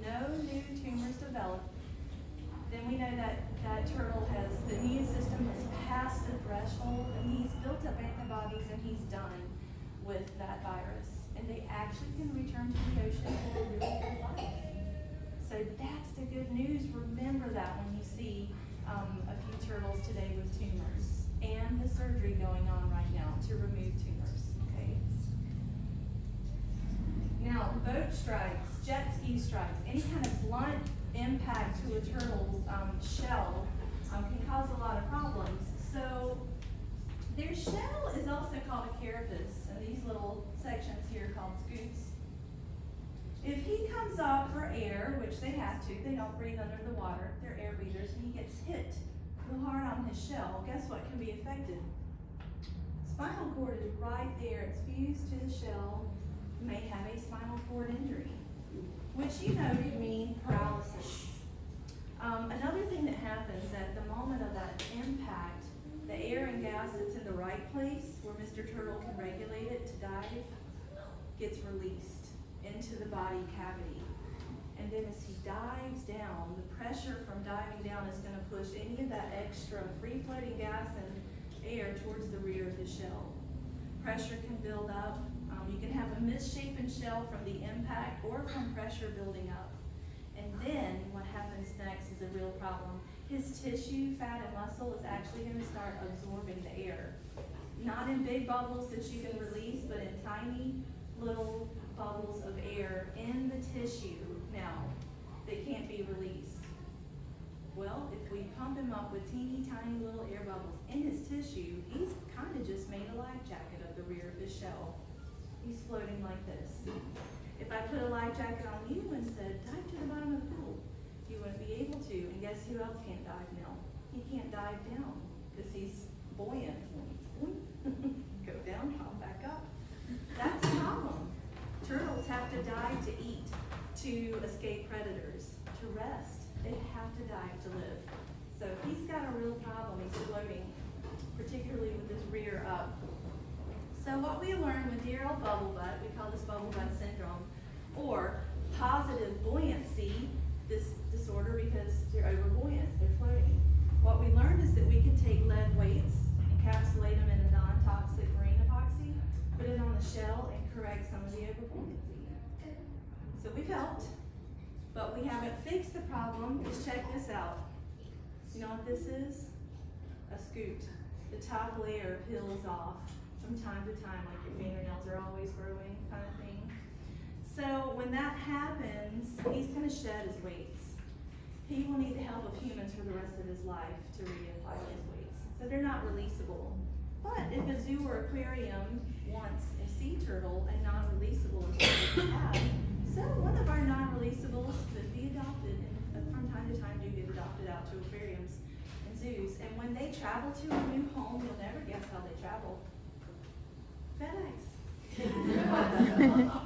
no new tumors develop, then we know that that turtle has, the immune system has passed the threshold and he's built up antibodies and he's done with that virus. And they actually can return to the ocean for a really good life. So that's the good news. Remember that when you see a few turtles today with tumors and the surgery going on right now to remove tumors, okay? Now, boat strikes, jet ski strikes, any kind of blunt impact to a turtle's shell can cause a lot of problems. So their shell is also called a carapace, and these little sections here are called scutes. If he comes up for air, which they have to, they don't breathe under the water, they're air breathers, and he gets hit real hard on his shell, guess what can be affected? Spinal cord is right there, it's fused to the shell, may have a spinal cord injury, which you know could mean paralysis. Another thing that happens at the moment of that impact, the air and gas that's in the right place, where Mr. Turtle can regulate it to dive, gets released into the body cavity. And then as he dives down, the pressure from diving down is going to push any of that extra free-floating gas and air towards the rear of the shell. Pressure can build up. You can have a misshapen shell from the impact or from pressure building up. And then what happens next is a real problem. His tissue, fat, and muscle is actually going to start absorbing the air. Not in big bubbles that you can release, but in tiny little bubbles of air in the tissue now that can't be released. Well, if we pump him up with teeny tiny little air bubbles in his tissue, he's kind of just made a life jacket of the rear of his shell. He's floating like this. If I put a life jacket on you and said, dive to the bottom of the pool, you wouldn't be able to. And guess who else can't dive now? He can't dive down because he's buoyant. Go down, pop back up. That's a problem. Turtles have to dive to eat, to escape predators, to rest. They have to dive to live. So he's got a real problem. He's floating, particularly with his rear up. So what we learned with dear old bubble butt, we call this bubble butt syndrome, or positive buoyancy, this disorder because they're overbuoyant, they're floating. What we learned is that we can take lead weights, encapsulate them in a non-toxic marine epoxy, put it on the shell, and correct some of the overbuoyancy. So we've helped, but we haven't fixed the problem. Just check this out. You know what this is? A scoot. The top layer peels off from time to time, like your fingernails are always growing kind of thing. So when that happens, he's going to shed his weights. He will need the help of humans for the rest of his life to reapply those weights. So they're not releasable. But if a zoo or aquarium wants a sea turtle, a non-releasable is what we have. So one of our non-releasables could be adopted, and from time to time do get adopted out to aquariums and zoos. And when they travel to a new home, you'll never guess how they travel. FedEx.